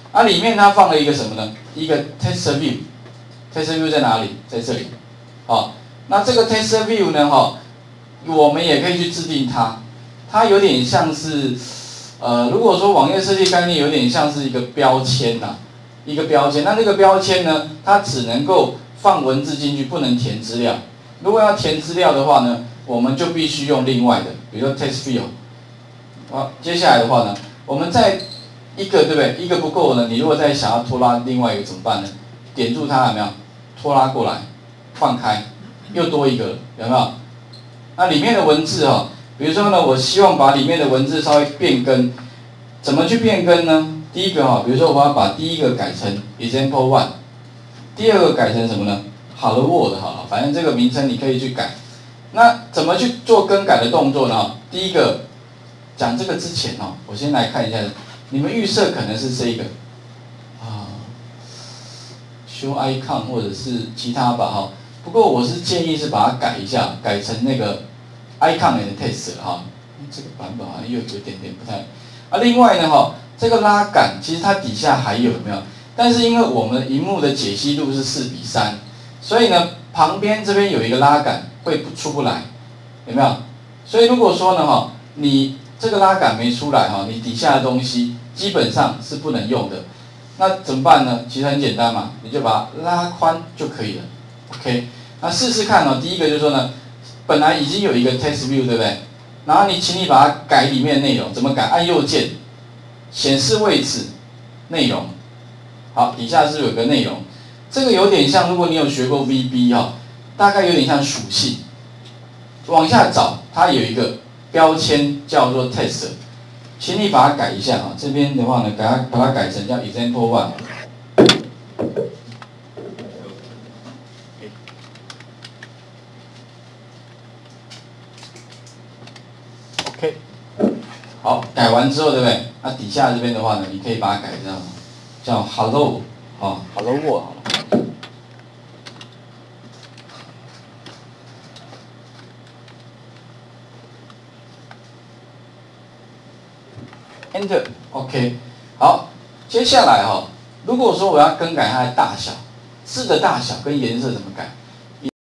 啊，里面它放了一个什么呢？一个 test view，test view 在哪里？在这里。好，那这个 test view 呢，我们也可以去制定它。它有点像是，如果说网页设计概念有点像是一个标签呐，一个标签。那这个标签呢，它只能够放文字进去，不能填资料。如果要填资料的话呢，我们就必须用另外的，比如说 text field。好，接下来的话呢，我们再一个，对不对？一个不够呢，你如果再想要拖拉另外一个怎么办呢？点住它有没有？拖拉过来，放开，又多一个了，有没有？那里面的文字比如说呢，我希望把里面的文字稍微变更，怎么去变更呢？第一个比如说我要把第一个改成 example one， 第二个改成什么呢 ？Hello World 好了，反正这个名称你可以去改。那怎么去做更改的动作呢？第一个讲这个之前我先来看一下，你们预设可能是这个，show icon 或者是其他吧不过我是建议是把它改一下，改成那个 icon and text 这个版本好像又有一点点不太。另外呢这个拉杆其实它底下还有没有？但是因为我们萤幕的解析度是4:3，所以呢旁边这边有一个拉杆会出不来，有没有？所以如果说呢你这个拉杆没出来你底下的东西基本上是不能用的。那怎么办呢？其实很简单嘛，你就把它拉宽就可以了。OK， 那试试看第一个就是说呢，本来已经有一个 text view， 对不对？然后请你把它改里面的内容，怎么改？按右键，显示位置，内容。好，底下是有个内容，这个有点像，如果你有学过 VB 大概有点像属性。往下找，它有一个标签叫做 text。请你把它改一下这边的话呢，把它改成叫 example one。OK， 好，改完之后，对不对？那底下这边的话呢，你可以把它改成叫 hello hello world 好了。Enter， OK， 好，接下来如果说我要更改它的大小，字的大小跟颜色怎么改？